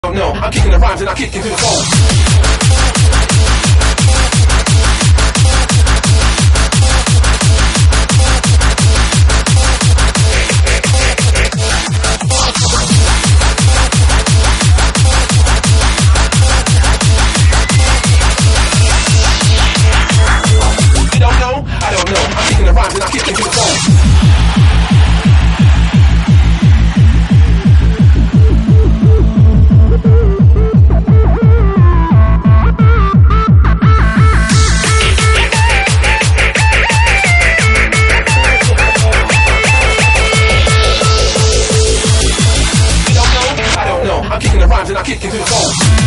don't know. I'm kicking the rhymes and I'm kicking to the bone. I don't know. I'm kicking the rhymes and I'm kicking to the bone. I'm kicking the rhymes and I'm kicking to the bone.